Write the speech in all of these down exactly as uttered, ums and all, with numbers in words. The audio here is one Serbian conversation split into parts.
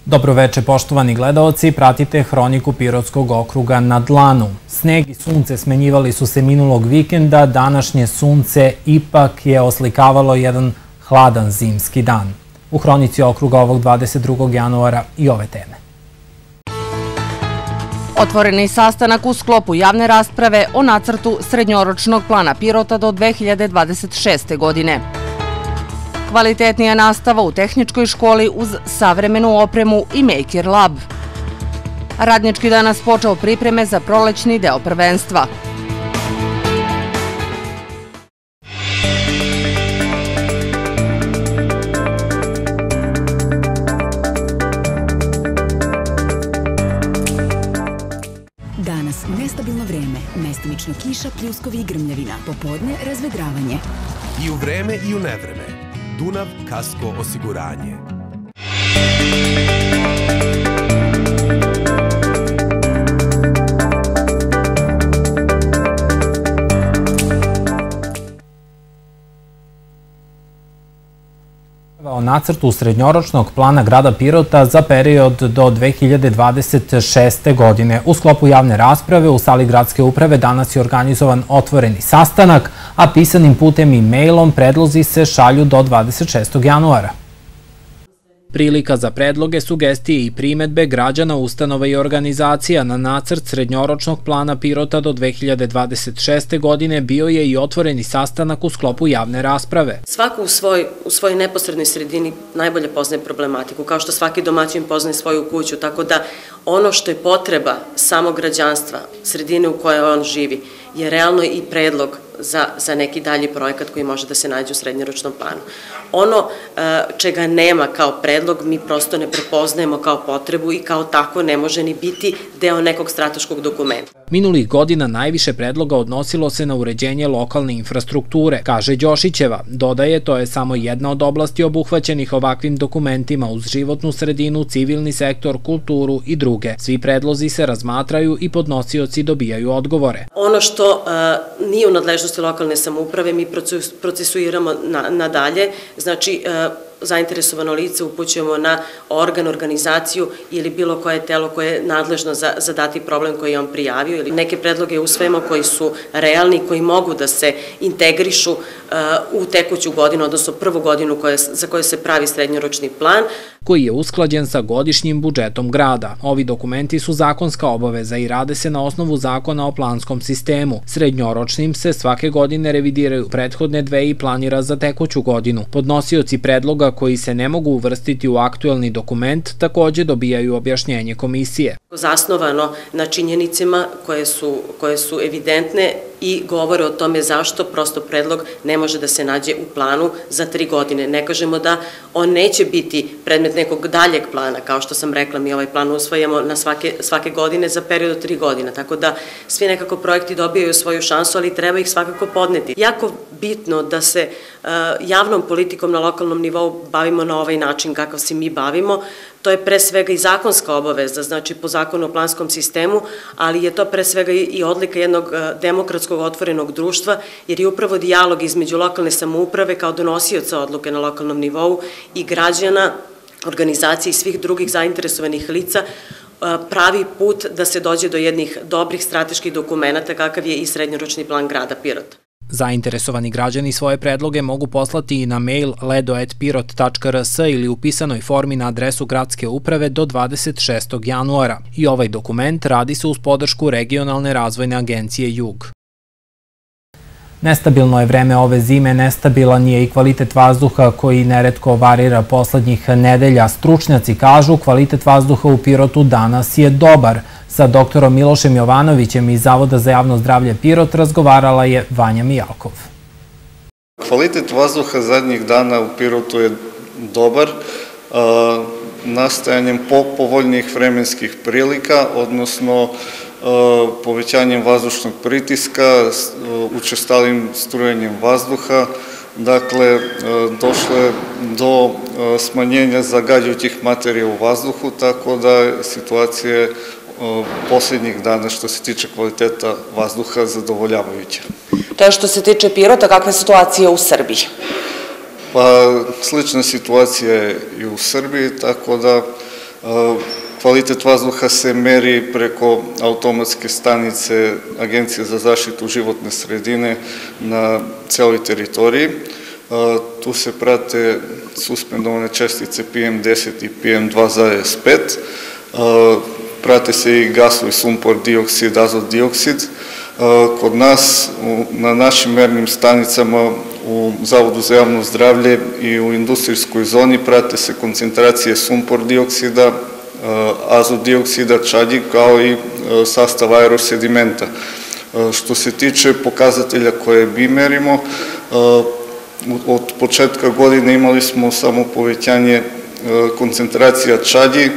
Dobroveče, poštovani gledaoci, pratite Hroniku Pirotskog okruga na dlanu. Sneg i sunce smenjivali su se minulog vikenda, današnje sunce ipak je oslikavalo jedan hladan zimski dan. U Hronici okruga ovog dvadeset drugog januara i ove teme. Otvoreni sastanak u sklopu javne rasprave o nacrtu srednjoročnog plana Pirota do dve hiljade dvadeset šeste. godine. Kvalitetnija nastava u tehničkoj školi uz savremenu opremu i Maker Lab. Radnički danas počeo pripreme za prolećni deo prvenstva. Danas nestabilno vreme, mestimično kiša, pljuskovi i grmljavina, popodne razvedravanje. I u vreme i u nevreme. Dunav Kasko osiguranje. O nacrtu srednjoročnog plana grada Pirota za period do dve hiljade dvadeset šeste. godine. U sklopu javne rasprave u sali gradske uprave danas je organizovan otvoreni sastanak, a pisanim putem i mailom predlozi se šalju do dvadeset šestog. januara. Prilika za predloge, sugestije i primetbe građana, ustanova i organizacija na nacrt srednjoročnog plana Pirota do dve hiljade dvadeset šeste. godine bio je i otvoreni sastanak u sklopu javne rasprave. Svako u svoj, u svojoj neposrednoj sredini najbolje poznaje problematiku, kao što svaki domaćin poznaje svoju kuću, tako da ono što je potreba samog građanstva, sredine u kojoj on živi, je realno i predlog za, za neki dalji projekat koji može da se nađe u srednjoročnom planu. Ono čega nema kao predlog, mi prosto ne prepoznajemo kao potrebu i kao tako ne može ni biti deo nekog strateškog dokumenta. Minulih godina najviše predloga odnosilo se na uređenje lokalne infrastrukture, kaže Đošićeva. Dodaje, to je samo jedna od oblasti obuhvaćenih ovakvim dokumentima uz životnu sredinu, civilni sektor, kulturu i druge. Svi predlozi se razmatraju i podnosioci dobijaju odgovore. Ono što nije u nadležnosti lokalne samouprave mi procesuiramo nadalje, znači zainteresovano lice upućujemo na organ, organizaciju ili bilo koje telo koje je nadležno za, za dati problem koji je on prijavio ili neke predloge usvojimo koji su realni, koji mogu da se integrišu uh, u tekuću godinu, odnosno prvu godinu koje, za koju se pravi srednjoročni plan. Koji je usklađen sa godišnjim budžetom grada. Ovi dokumenti su zakonska obaveza i rade se na osnovu zakona o planskom sistemu. Srednjoročnim se svake godine revidiraju prethodne dve i planira za tekuću godinu. Podnosioci predloga koji se ne mogu uvrstiti u aktuelni dokument takođe dobijaju objašnjenje komisije. Zasnovano na činjenicama koje su, koje su evidentne i govore o tome zašto prosto predlog ne može da se nađe u planu za tri godine. Ne kažemo da on neće biti predmet nekog daljeg plana, kao što sam rekla, mi ovaj plan usvajamo na svake, svake godine za period od tri godina, tako da svi nekako projekti dobijaju svoju šansu, ali treba ih svakako podneti. Jako bitno da se uh, javnom politikom na lokalnom nivou bavimo na ovaj način kakav se mi bavimo. To je pre svega i zakonska obaveza, znači po zakonu o planskom sistemu, ali je to pre svega i odlika jednog demokratskog otvorenog društva, jer je upravo dijalog između lokalne samouprave kao donosioca odluke na lokalnom nivou i građana, organizacije i svih drugih zainteresovanih lica pravi put da se dođe do jednih dobrih strateških dokumenta kakav je i srednjoročni plan grada Pirota. Zainteresovani građani svoje predloge mogu poslati i na mail ledo at pirot tačka r s ili u pisanoj formi na adresu gradske uprave do dvadeset šestog. januara. I ovaj dokument radi se uz podršku Regionalne razvojne agencije Jug. Nestabilno je vreme ove zime, nestabilan je i kvalitet vazduha koji neretko varira poslednjih nedelja. Stručnjaci kažu kvalitet vazduha u Pirotu danas je dobar. Sa doktorom Milošem Jovanovićem iz Zavoda za javno zdravlje Pirot razgovarala je Vanja Mijalkov. Kvalitet vazduha zadnjih dana u Pirotu je dobar, nastajanjem povoljnijih vremenskih prilika, odnosno povećanjem vazdušnog pritiska, učestalim strujenjem vazduha. Dakle, došlo je do smanjenja zagađujućih materija u vazduhu, tako da situacija je posljednjih dana što se tiče kvaliteta vazduha zadovoljavajuća. To je što se tiče Pirota, kakva je situacija u Srbiji? Pa, slična situacija je i u Srbiji, tako da Kvalitet vazduha se meri preko automatske stanice Agencije za zaštitu životne sredine na celoj teritoriji. Tu se prate suspendovane čestice P M deset i P M dva zarez pet. Prate se i gasovi sumpor dioksid, azot dioksid. Kod nas, na našim mernim stanicama u Zavodu za javno zdravlje i u industrijskoj zoni prate se koncentracije sumpor dioksida, azot dioksida, čađi, kao i sastav aerosedimenta. Što se tiče pokazatelja koje mi merimo, od početka godine imali smo samo povećanje koncentracija čađi,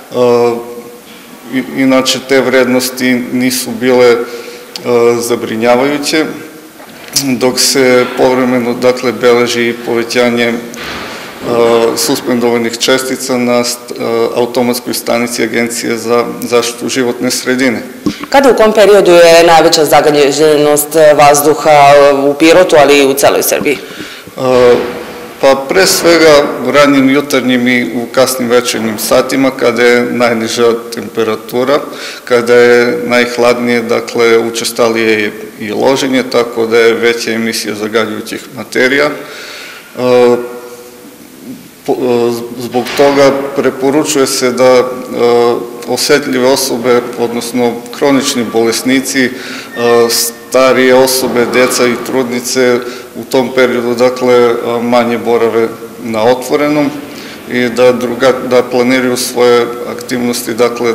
inače te vrednosti nisu bile zabrinjavajuće, dok se povremeno, dakle, beleži povećanje suspendovanih čestica na automatskoj stanici Agencije za zaštitu životne sredine. Kada, u kom periodu je najveća zagađenost vazduha u Pirotu, ali i u celoj Srbiji? Pa pre svega u ranijim jutarnjim i u kasnim večernjim satima, kada je najniža temperatura, kada je najhladnije, dakle, učestalije je i loženje, tako da je veća emisija zagađujućih materija. Zbog toga preporučuje se da osetljive osobe, odnosno kronični bolesnici, starije osobe, deca i trudnice u tom periodu, dakle, manje borave na otvorenom i da planiraju svoje aktivnosti, dakle,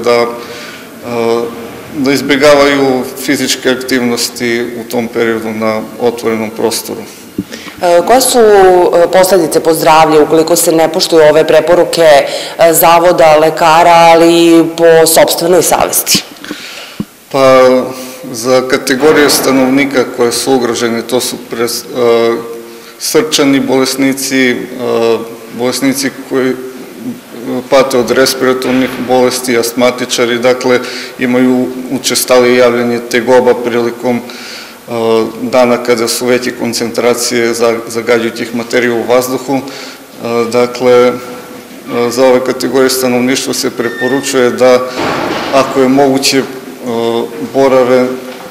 da izbjegavaju fizičke aktivnosti u tom periodu na otvorenom prostoru. Koje su posledice po zdravlje ukoliko se ne poštuju ove preporuke zavoda, lekara, ali i po sopstvenoj savesti? Pa, za kategorije stanovnika koje su ugrožene, to su srčani bolesnici, bolesnici koji pate od respiratornih bolesti, astmatičari, dakle, imaju učestalije javljanje tegoba prilikom dana kada su veće koncentracije zagađujućih materija u vazduhu. Dakle, za ove kategorije stanovništva se preporučuje da, ako je moguće, borave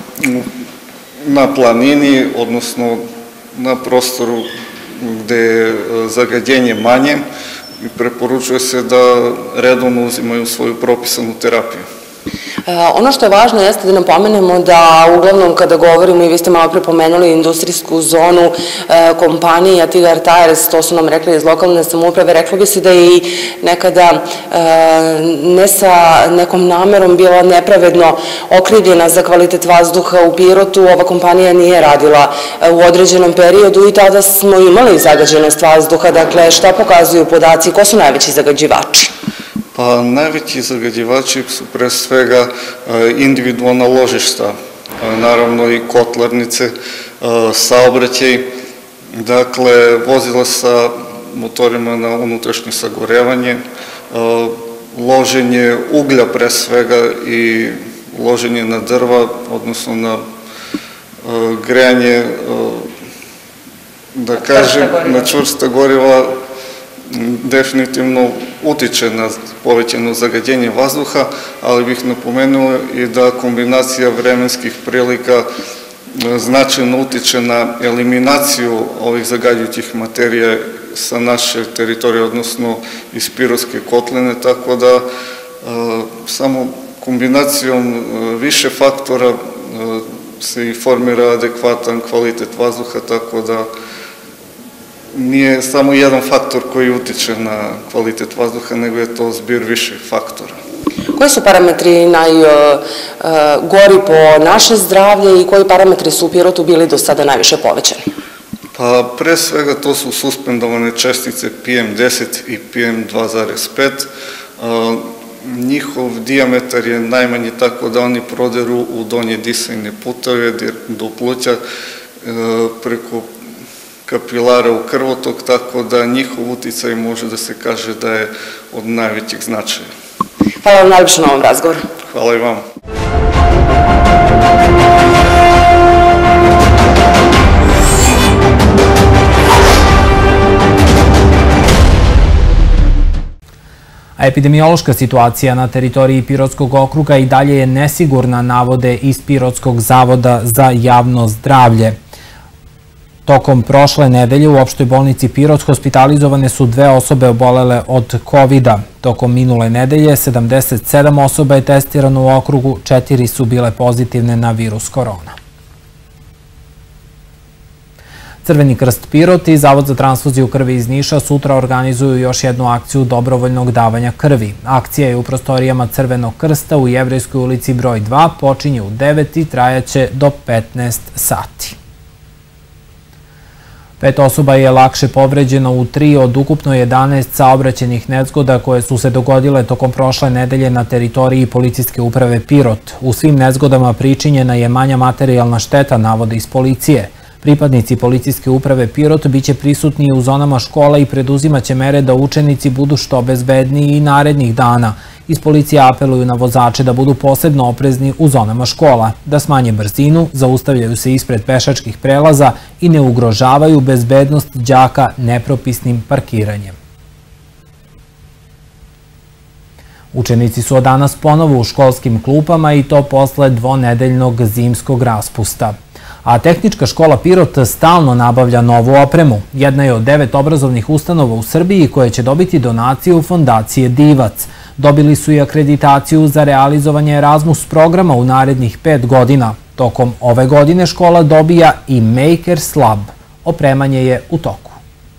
na planini, odnosno na prostoru gde je zagađenje manje, i preporučuje se da redovno uzimaju svoju propisanu terapiju. Ono što je važno jeste da napomenemo da uglavnom kada govorimo, i vi ste malo prepomenuli industrijsku zonu, kompanija Tigar Tires, to su nam rekli iz lokalne samouprave, reklo bi se da je i nekada ne sa nekom namerom bila nepravedno okrivljena za kvalitet vazduha u Pirotu. Ova kompanija nije radila u određenom periodu i tada smo imali zagađenost vazduha. Dakle, šta pokazuju podaci, ko su najveći zagađivači? Pa najveći zagađivači su pre svega individualna ložišta, naravno i kotlarnice, saobraćaj, dakle vozila sa motorima na unutrašnje sagorevanje, loženje uglja pre svega i loženje na drva, odnosno na grejanje, da kažem, na čvrsta goriva, definitivno utiče na povećano zagađenje vazduha, ali bih napomenuo i da kombinacija vremenskih prilika značajno utiče na eliminaciju ovih zagađujućih materija sa naše teritorije, odnosno iz Pirotske kotline, tako da samo kombinacijom više faktora se i formira adekvatan kvalitet vazduha, tako da nije samo jedan faktor koji utiče na kvalitet vazduha, nego je to zbir više faktora. Koji su parametri najgori po naše zdravlje i koji parametri su u Pirotu bili do sada najviše povećani? Pa pre svega to su suspendovane čestice P M deset i P M dva zarez pet. Njihov dijametar je najmanji, tako da oni proderu u donje disajne puteve do pluća preko kapilara u krvotok, tako da njihov uticaj može da se kaže da je od najvećeg značaja. Hvala vam najljepše na ovom razgovoru. Hvala i vama. A Epidemiološka situacija na teritoriji Pirotskog okruga i dalje je nesigurna, navode iz Pirotskog zavoda za javno zdravlje. Tokom prošle nedelje u opštoj bolnici Pirot hospitalizovane su dve osobe obolele od kovida. Tokom minule nedelje sedamdeset sedam osoba je testirano u okrugu, četiri su bile pozitivne na virus korona. Crveni krst Pirot i Zavod za transfuziju krvi iz Niša sutra organizuju još jednu akciju dobrovoljnog davanja krvi. Akcija je u prostorijama Crvenog krsta u Jevrejskoj ulici broj dva, počinje u devet i trajaće do petnaest sati. Pet osoba je lakše povređeno u tri od ukupno jedanaest saobraćajnih nezgoda koje su se dogodile tokom prošle nedelje na teritoriji policijske uprave Pirot. U svim nezgodama pričinjena je manja materijalna šteta, navode iz policije. Pripadnici policijske uprave Pirot biće prisutni u zonama škola i preduzimaće mere da učenici budu što bezbedniji i narednih dana. Iz policije apeluju na vozače da budu posebno oprezni u zonama škola, da smanje brzinu, zaustavljaju se ispred pešačkih prelaza i ne ugrožavaju bezbednost đaka nepropisnim parkiranjem. Učenici su od danas ponovo u školskim klupama i to posle dvonedeljnog zimskog raspusta. A Tehnička škola Pirot stalno nabavlja novu opremu. Jedna je od devet obrazovnih ustanova u Srbiji koje će dobiti donaciju fondacije Divac. Dobili su i akreditaciju za realizovanje Erasmus programa u narednih pet godina. Tokom ove godine škola dobija i Makers Lab. Opremanje je u toku.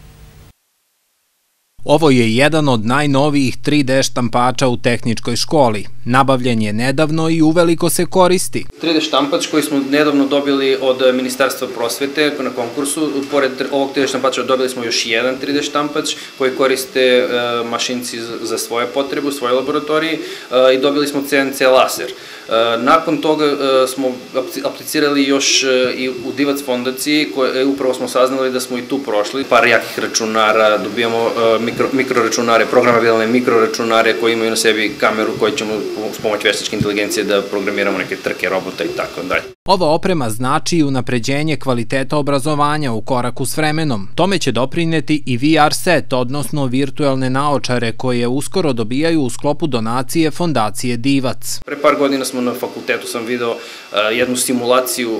Ovo je jedan od najnovijih tri D štampača u Tehničkoj školi. Nabavljen je nedavno i uveliko se koristi. tri D štampač koji smo nedavno dobili od Ministarstva prosvete na konkursu. Pored ovog tri D štampača dobili smo još jedan tri D štampač koji koriste mašinci za svoje potrebe u svojoj laboratoriji i dobili smo C N C laser. Nakon toga smo aplicirali još i u Divac fondaciji, upravo smo saznali da smo i tu prošli. Par jakih računara, dobijamo mikroračunare, programabilne mikroračunare koji imaju na sebi kameru koju ćemo s pomoć veštačke inteligencije da programiramo neke trke robota i tako dalje. Ova oprema znači i unapređenje kvaliteta obrazovanja u koraku s vremenom. Tome će doprineti i V R set, odnosno virtuelne naočare koje uskoro dobijaju u sklopu donacije fondacije Divac. Pre par godina smo na fakultetu sam video jednu simulaciju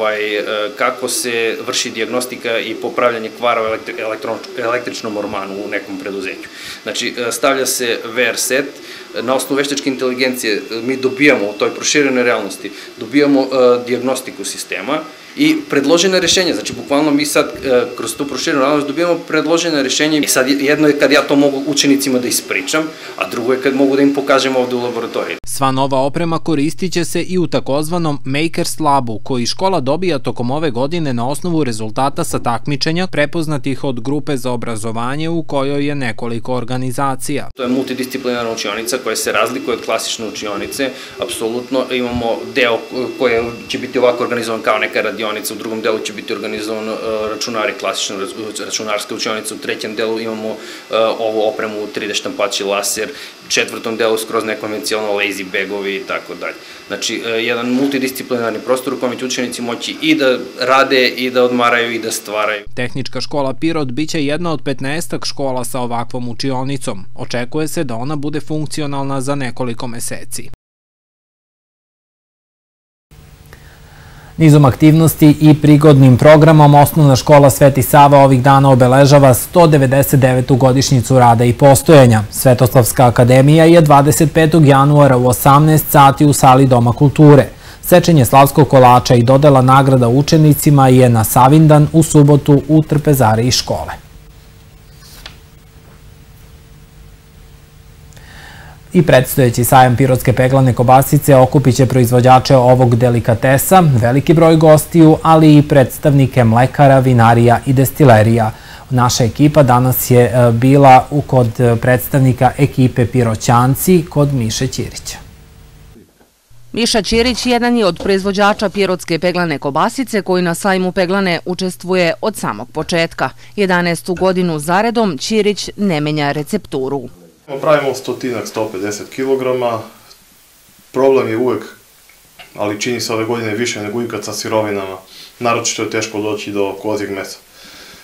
kako se vrši dijagnostika i popravljanje kvara u električnom ormanu u nekom preduzeću. Znači, stavlja se V R set, na osnovu veštačke inteligencije mi dobijamo u toj proširenoj realnosti, dobijamo dijagnostiku sistema i predložene rešenja, znači bukvalno mi sad kroz tu proširenu realnost dobijamo predložene rešenja i sad jedno je kad ja to mogu učenicima da ispričam, a drugo je kad mogu da im pokažem ovde u laboratoriji. Sva nova oprema koristit će se i u takozvanom Makers Labu, koji škola dobija tokom ove godine na osnovu rezultata sa takmičenja prepoznatih od grupe za obrazovanje u kojoj je nekoliko organizacija. To je multidisciplinarna učionica koja se razlikuje od klasične učionice. Apsolutno imamo deo koji će biti ovako organizovan kao neka radionica, u drugom delu će biti organizovan računari, klasična računarska učionica, u trećem delu imamo ovu opremu tri D štampači, laser, u četvrtom delu skroz nekonvencionalno lazy bagovi i tako dalje. Znači, jedan multidisciplinarni prostor u kojem će učenici moći i da rade, i da odmaraju, i da stvaraju. Tehnička škola Pirot biće jedna od petnaestak škola sa ovakvom učionicom. Očekuje se da ona bude funkcionalna za nekoliko meseci. Nizom aktivnosti i prigodnim programom Osnovna škola Sveti Sava ovih dana obeležava sto devedeset devetu godišnjicu rada i postojanja. Svetoslavska akademija je dvadeset petog januara u osamnaest sati u sali Doma kulture. Sečenje slavskog kolača i dodela nagrada učenicima je na Savindan u subotu u trpezariji škole. I predstojeći sajam pirotske peglane kobasice okupit će proizvođače ovog delikatesa, veliki broj gostiju, ali i predstavnike mlekara, vinarija i destilerija. Naša ekipa danas je bila kod predstavnika ekipe Piroćanci kod Miše Ćirića. Miša Ćirić jedan je od proizvođača pirotske peglane kobasice koji na sajmu peglane učestvuje od samog početka. jedanaestu godinu zaredom Ćirić ne menja recepturu. Pravimo stotinak, sto pedeset kilograma. Problem je uvek, ali čini se ove godine više nego ikad sa sirovinama. Naročito je teško doći do kozjeg mesa.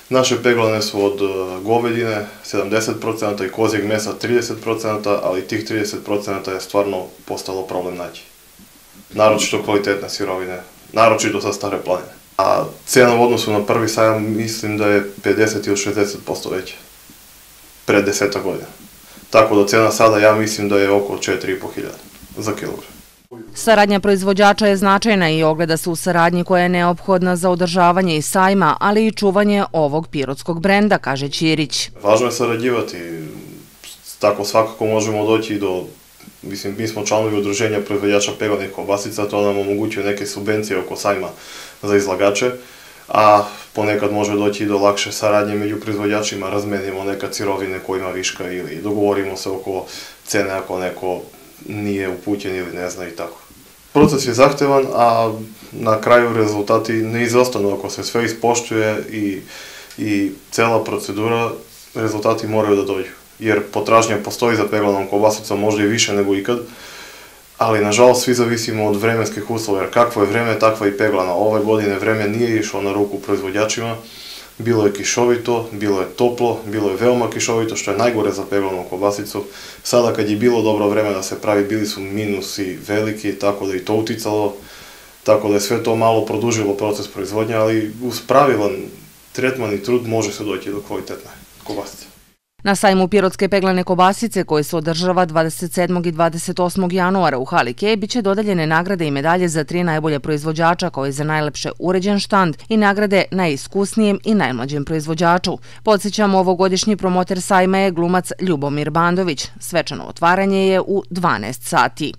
Naše peglane su od govedine sedamdeset procenata i kozjeg mesa trideset procenata, ali tih trideset procenata je stvarno postalo problem naći. Naročito kvalitetne sirovine, naročito sa Stare planine. A cena u odnosu na prvi sajam mislim da je pedeset ili šezdeset posto veća. Pred deseta godina. Tako da cena sada ja mislim da je oko četiri i po hiljade za kilogram. Saradnja proizvođača je značajna i ogleda se u saradnji koja je neophodna za održavanje i sajma, ali i čuvanje ovog pirotskog brenda, kaže Ćirić. Važno je sarađivati, tako svakako možemo doći do, mislim, mi smo članovi udruženja proizvođača peglanih kobasica, to nam omogućuje neke subvencije oko sajma za izlagače, a ponekad može doći do lakše saradnje među proizvođačima, razmenimo nekad sirovine ko ima viška ili dogovorimo se oko cene ako neko nije upućen ili ne zna i tako. Proces je zahtevan, a na kraju rezultati ne izostanu. Ako se sve ispoštuje i, i cela procedura, rezultati moraju da dođu. Jer potražnja postoji za peglanom kobasicom možda i više nego ikad, ali nažalost svi zavisimo od vremenskih uslova, jer kakvo je vreme, takva i peglana. Ove godine vreme nije išlo na ruku proizvođačima, bilo je kišovito, bilo je toplo, bilo je veoma kišovito, što je najgore za peglanu kobasicu. Sada kad je bilo dobro vreme da se pravi, bili su minusi veliki, tako da i to uticalo, tako da je sve to malo produžilo proces proizvodnje, ali uz pravilan tretman i trud može se doći do kvalitetne kobasice. Na sajmu pirotske peglane kobasice, koji se održava dvadeset sedmog i dvadeset osmog januara u hali Kej, biće dodeljene nagrade i medalje za tri najbolje proizvođača, kao i za najlepše uređen štand i nagrade najiskusnijem i najmlađem proizvođaču. Podsjećamo, ovogodišnji promoter sajma je glumac Ljubomir Bandović. Svečano otvaranje je u dvanaest sati.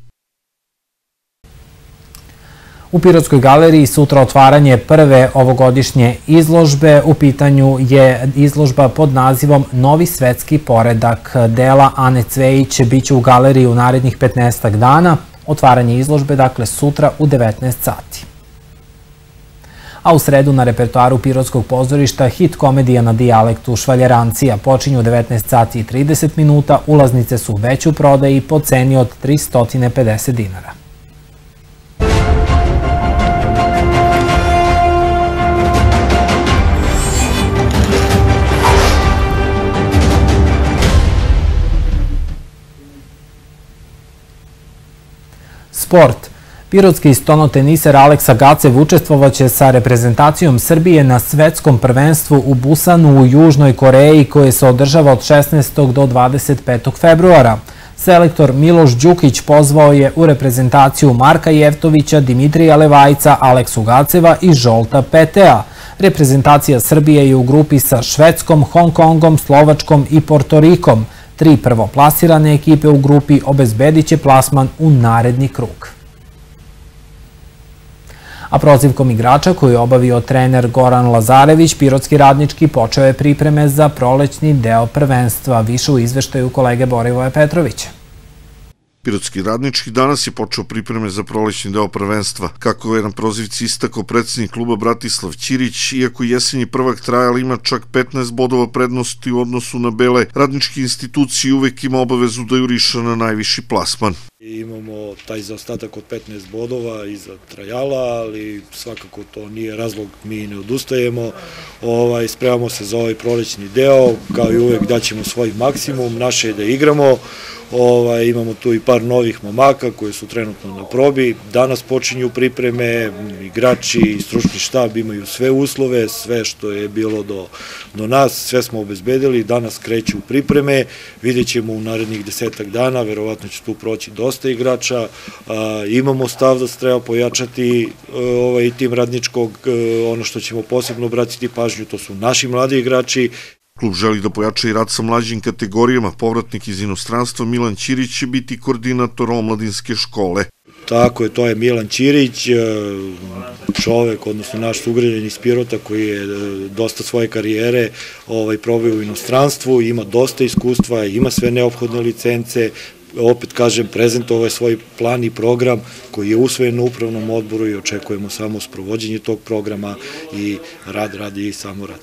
U Pirotskoj galeriji sutra otvaranje prve ovogodišnje izložbe. U pitanju je izložba pod nazivom Novi svetski poredak. Dela Ane Cvejić biće u galeriji u narednih petnaestak dana. Otvaranje izložbe, dakle, sutra u devetnaest sati. A u sredu na repertoaru Pirotskog pozorišta hit komedija na dijalektu Švaljerancija počinju u devetnaest sati i trideset minuta. Ulaznice su već u prodaji po ceni od tristo pedeset dinara. Sport. Pirotski stonoteniser Aleksa Gacev učestvovaće sa reprezentacijom Srbije na svetskom prvenstvu u Busanu u Južnoj Koreji, koje se održava od šesnaestog do dvadeset petog februara. Selektor Miloš Đukić pozvao je u reprezentaciju Marka Jevtovića, Dimitrija Levajca, Aleksu Gaceva i Žolta Petea. Reprezentacija Srbije je u grupi sa Švedskom, Hong Kongom, Slovačkom i Portorikom. Tri prvoplasirane ekipe u grupi obezbedit će plasman u naredni krug. A prozivkom igrača koju je obavio trener Goran Lazarević, Pirotski Radnički počeo je pripreme za prolećni deo prvenstva. Više u izveštaju kolege Borivoja Petrovića. Pirotski Radnički danas je počeo pripreme za prolećni deo prvenstva. Kako je na prozivci istakao predsjednik kluba Bratislav Ćirić, iako jesenji prvak trajal ima čak petnaest bodova prednosti u odnosu na bele, radničke institucije uvek ima obavezu da juriša na najviši plasman. Imamo taj zaostatak od petnaest bodova iza trajala, ali svakako to nije razlog, mi ne odustajemo. Ovaj, spremamo se za ovaj prolećni deo, kao i uvek daćemo svoj maksimum, naše je da igramo. Ovaj, imamo tu i par novih momaka koji su trenutno na probi. Danas počinju pripreme, igrači i stručni štab imaju sve uslove, sve što je bilo do, do nas, sve smo obezbedili, danas kreću pripreme, vidjet ćemo u narednih desetak dana, verovatno će tu proći dosta igrača, a, imamo stav da se treba pojačati ovaj, tim Radničkog, ono što ćemo posebno obratiti pažnju, to su naši mladi igrači. Klub želi da pojača i rad sa mlađim kategorijama. Povratnik iz inostranstva Milan Ćirić će biti koordinator omladinske škole. Tako je, to je Milan Ćirić, čovek, odnosno naš sugrađanin iz Pirota koji je dosta svoje karijere ovaj, probao u inostranstvu, ima dosta iskustva, ima sve neophodne licence, opet kažem, prezentovao je svoj plan i program koji je usvojen na upravnom odboru i očekujemo samo sprovođenje tog programa i rad, rad i samo rad.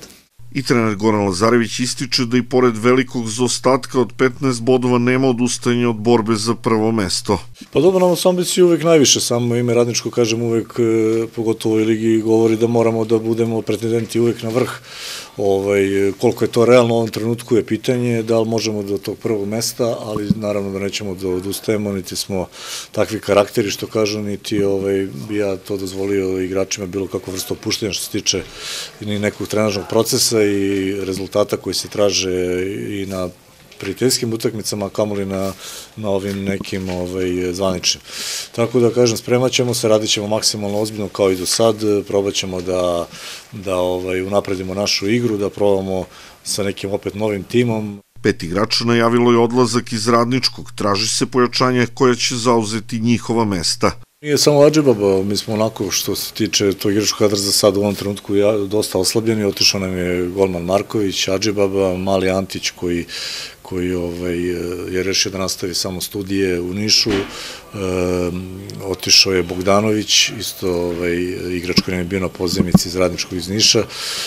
I trener Goran Lazarević ističe da i pored velikog zaostatka od petnaest bodova nema odustajanja od borbe za prvo mesto. Pa dobro, nam su ambicije uvek najviše, samo ime radničko, kažem, uvek, pogotovo u ovoj ligi, govori da moramo da budemo pretendenti uvek na vrh. Koliko je to realno u ovom trenutku je pitanje, da li možemo do tog prvog mesta, ali naravno da nećemo da odustajemo, niti smo takvi karakteri što kažu, niti bi ja to dozvolio igračima bilo kako vrsto opuštenja što se tiče ni nekog trenažnog procesa i rezultata koji se traže i na prijateljskim utakmicama, kamoli na ovim nekim zvaničnim. Tako da kažem, spremat ćemo se, radit ćemo maksimalno ozbiljno kao i do sad, probat ćemo da unapredimo našu igru, da probamo sa nekim opet novim timom. Pet igrača najavilo je odlazak iz Radničkog, traži se pojačanje koja će zauzeti njihova mesta. Nije samo Adžibaba, mi smo onako što se tiče tog igračkog kadra za sad u ovom trenutku dosta oslabljeni, otišao nam je golman Marković, Adžibaba, Mali Antić koji koji je rešio da nastavi samo studije u Nišu, otišao je Bogdanović, isto igrač koji nam je bio na pozemici iz Radničkog iz Niša,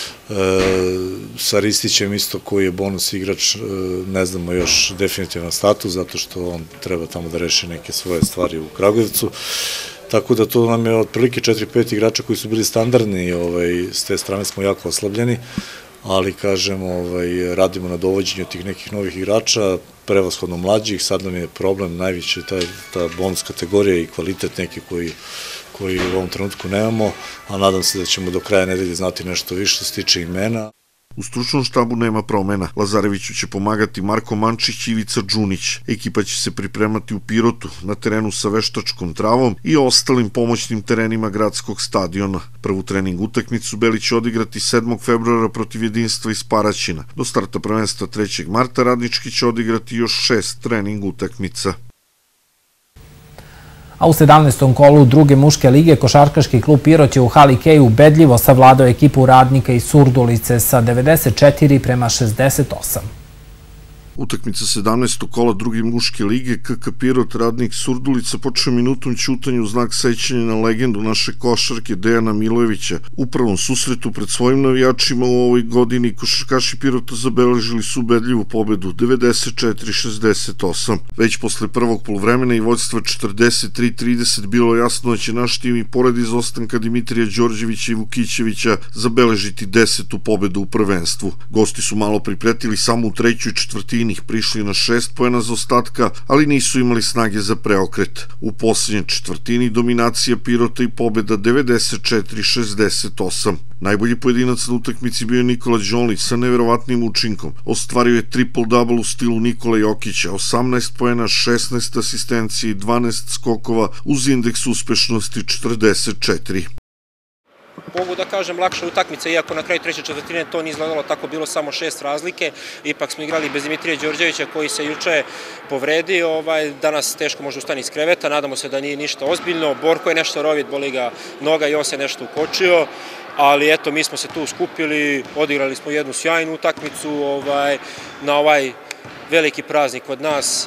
sa Ristićem isto koji je bonus igrač, ne znamo još definitivan status, zato što on treba tamo da reši neke svoje stvari u Kragujevcu. Tako da to nam je otprilike četiri pet igrača koji su bili standardni, s te strane smo jako oslabljeni, ali kažem, radimo na dovođenju tih nekih novih igrača, prevashodno mlađih, sad nam je problem najviše ta bonus kategorija i kvalitet neki koji u ovom trenutku nemamo, a nadam se da ćemo do kraja nedelje znati nešto više što se tiče imena. U stručnom štabu nema promena. Lazareviću će pomagati Marko Mančić i Ivica Đunić. Ekipa će se pripremati u Pirotu, na terenu sa veštačkom travom i ostalim pomoćnim terenima gradskog stadiona. Prvu trening utakmicu Beli će odigrati sedmog februara protiv Jedinstva iz Paraćina. Do starta prvenstva trećeg marta Radnički će odigrati još šest trening utakmica. A u sedamnaestom kolu druge muške lige košarkaški klub Pirot je u hali Kej ubedljivo savladao ekipu Radnika iz Surdulice sa devedeset četiri prema šezdeset osam. Utakmica sedamnaestog kola druge muške lige K K Pirot Radnik Surdulica počeo minutom ćutanja u znak sećanja na legendu naše košarke Dejana Milojevića. U prvom susretu pred svojim navijačima u ovoj godini košarkaši Pirota zabeležili su ubedljivu pobedu devedeset četiri šezdeset osam. Već posle prvog poluvremena i vođstva četrdeset tri trideset bilo jasno da će naš tim i pored izostanka Dimitrija Đorđevića i Vukićevića zabeležiti desetu pobedu u prvenstvu. Gosti su malo pripretili samo u trećoj četvrtini, prišli na šest poena zaostatka, ali nisu imali snage za preokret. U poslednjoj četvrtini dominacija Pirota i pobeda devedeset četiri šezdeset osam. Najbolji pojedinac na utakmici bio je Nikola Đonlić sa neverovatnim učinkom. Ostvario je triple-double u stilu Nikola Jokića, osamnaest poena, šesnaest asistencija i dvanaest skokova uz indeks uspešnosti četrdeset četiri. Mogu da kažem lakša utakmica, iako na kraju treće četvrtine to nije izgledalo tako, bilo samo šest razlike. Ipak smo igrali bez Dimitrija Đorđevića koji se juče povredio, danas teško može ustani iz kreveta, nadamo se da nije ništa ozbiljno. Borko je nešto rovit, boli ga noga i on se nešto ukočio, ali eto mi smo se tu skupili, odigrali smo jednu sjajnu utakmicu na ovaj veliki praznik od nas.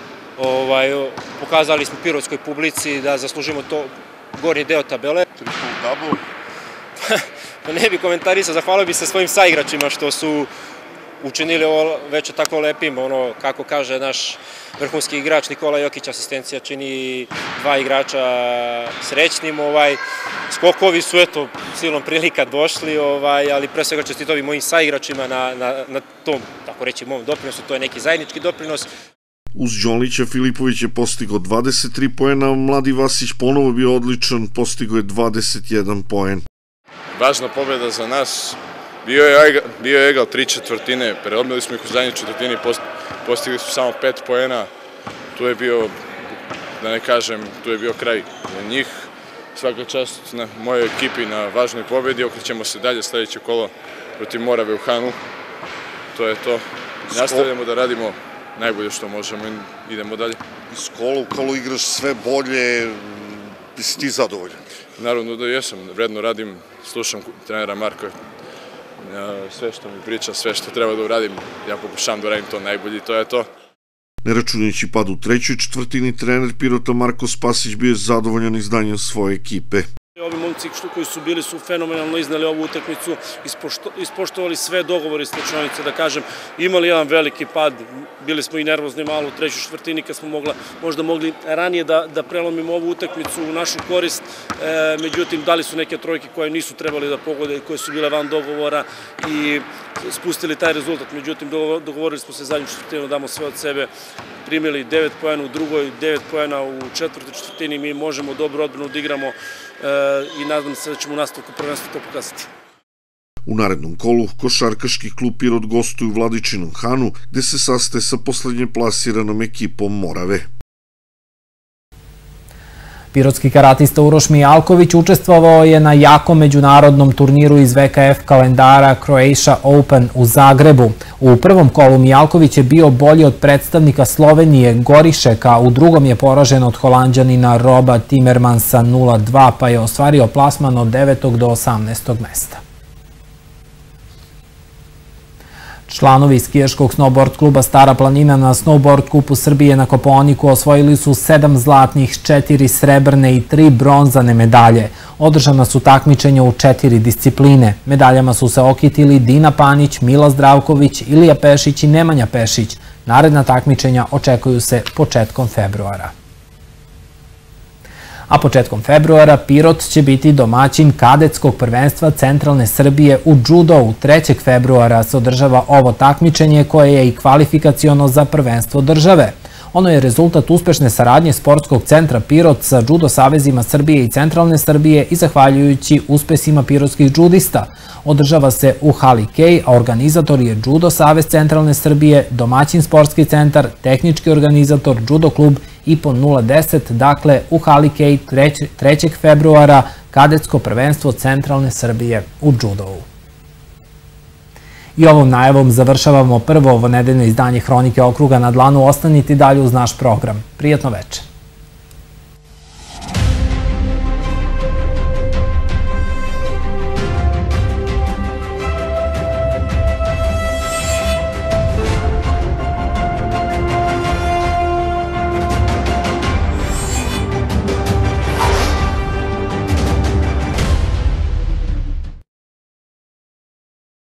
Pokazali smo pirotskoj publici da zaslužimo to gornji deo tabele. Triple-double. Ne bi komentarisao, zahvalio bi se svojim saigračima što su učinili ovo već tako lepim, ono kako kaže naš vrhunski igrač Nikola Jokić, asistencija čini dva igrača srećnim, skokovi su eto silom prilika došli, ali pre svega čestitovi mojim saigračima na tom, tako reći, mom doprinosu, to je neki zajednički doprinos. Uz Đonlića Filipović je postigao dvadeset tri poena, mladi Vasić ponovo bio odličan, postigao je dvadeset jedan poen. Važna pobjeda za nas, bio je egal tri četvrtine, preodmili smo ih u zadnjoj četvrtini, postigli su samo pet poena, tu je bio, da ne kažem, tu je bio kraj za njih. Svaka čast na mojoj ekipi na važnoj pobjedi, okrećemo se dalje sledeće kolo protiv Morave u Hanu, to je to. Nastavljamo da radimo najbolje što možemo i idemo dalje. Iz kola u kolo igraš sve bolje, si ti zadovoljan? Naravno da jesam, vredno radim, slušam trenera Marka, sve što mi priča, sve što treba da uradim, ja pokušavam da uradim to najbolje i to je to. Ne računajući pad u trećoj četvrtini, trener Pirota Marko Spasić bio je zadovoljan izdanjem svoje ekipe. Ovi momci koji su bili su fenomenalno izneli ovu utakmicu, ispoštovali sve dogovore iz slačionice, da kažem, imali jedan veliki pad, bili smo i nervozni malo u trećoj četvrtini kad smo možda mogli ranije da prelomimo ovu utakmicu u našu korist, međutim dali su neke trojke koje nisu trebali da pogode, koje su bile van dogovora i spustili taj rezultat, međutim dogovorili smo se zadnju četvrtinu da damo sve od sebe, primili devet poena u drugoj, devet poena u četvrtoj četvrtini, mi možemo dobro odbranu da igramo i nadam se da ćemo u nastavku prvenstva to pokazati. U narednom kolu košarkaški klub Pirot gostuje u Vladičinom Hanu, gde se sastaje sa poslednje plasiranom ekipom Morave. Pirotski karatista Uroš Mijalković učestvovao je na jakom međunarodnom turniru iz V K F kalendara Croatia Open u Zagrebu. U prvom kolu Mijalković je bio bolji od predstavnika Slovenije Gorišeka, u drugom je poražen od Holanđanina Roba Timmermansa nula dva, pa je ostvario plasman od devetog do osamnaestog mesta. Članovi skijaškog snowboard kluba Stara planina na snowboard kupu Srbije na Kopaoniku osvojili su sedam zlatnih, četiri srebrne i tri bronzane medalje. Održana su takmičenja u četiri discipline. Medaljama su se okitili Dina Panić, Mila Zdravković, Ilija Pešić i Nemanja Pešić. Naredna takmičenja očekuju se početkom februara. A početkom februara Pirot će biti domaćin kadetskog prvenstva Centralne Srbije u džudovu. trećeg februara se održava ovo takmičenje koje je i kvalifikaciono za prvenstvo države. Ono je rezultat uspešne saradnje Sportskog centra Pirot sa džudo savezima Srbije i Centralne Srbije i zahvaljujući uspesima pirotskih džudista. Održava se u hali Kej, a organizator je Džudo savez Centralne Srbije, domaćin Sportski centar, tehnički organizator Džudo klub I P O nula deset, dakle u hali Kej trećeg februara kadetsko prvenstvo Centralne Srbije u džudovu. I ovom najavom završavamo prvo ovo nedeljno izdanje Hronike okruga na dlanu. Ostanite dalje uz naš program. Prijatno večer.